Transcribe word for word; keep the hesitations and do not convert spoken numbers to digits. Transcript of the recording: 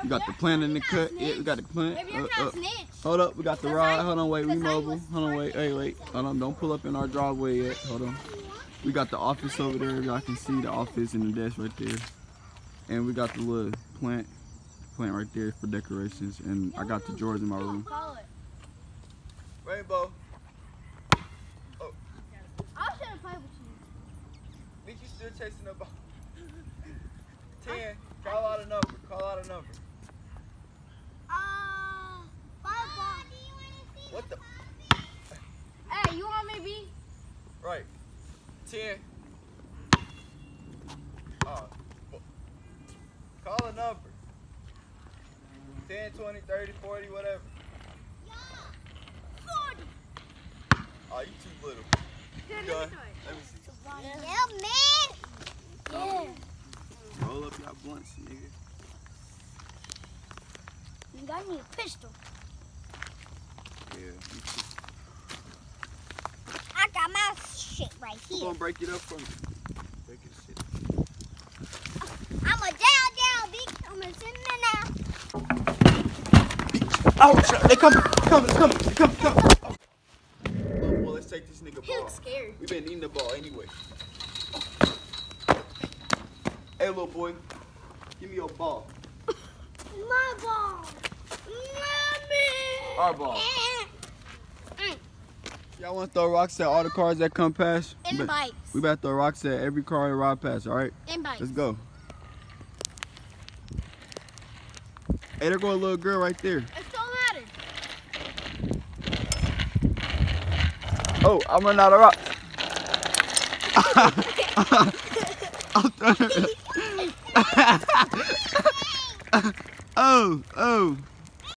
We got the plant in the cut. Yeah, we got the plant. Maybe I'm Uh, trying uh. to snitch. Hold up, we got the Cause ride. I- Hold on, wait, we cause I mobile. was Hold on, wait, hey, wait. Hold on, don't pull up in our driveway yet. Hold on. We got the office over there. Y'all can see the office and the desk right there. And we got the little plant, plant right there for decorations. And I got the drawers in my room. Rainbow. Oh. I was trying to play with you. Think you still chasing the ball? ten. Call out a number. Call out a number. Uh, five ball. What the? Hey, you want me to be? Right. ten. Oh. Call a number. ten, twenty, thirty, forty, whatever. forty. Oh, you too little. Here, You let done? me do it. Let me see. Yeah, man. Yeah. Roll up your blunts, nigga. Nigga, I need a pistol. Yeah. I got my shit right Who here. gonna break it up for me? Break it shit. I'm a down, down, big. I'm a sitting there now. Oh, shit. They coming. Coming, coming, coming, coming. Oh. Well, let's take this nigga He ball. looks scared. We been needing the ball anyway. Hey, little boy. Give me your ball. My ball. Mommy. Our ball. Mm. Y'all want to throw rocks at all the cars that come past? And We bet- bikes. We about to throw rocks at every car that ride past, all right? And bikes. Let's go. Hey, there go a little girl right there. It don't matter. Oh, I'm running out of rocks. I'm throwing- oh, oh.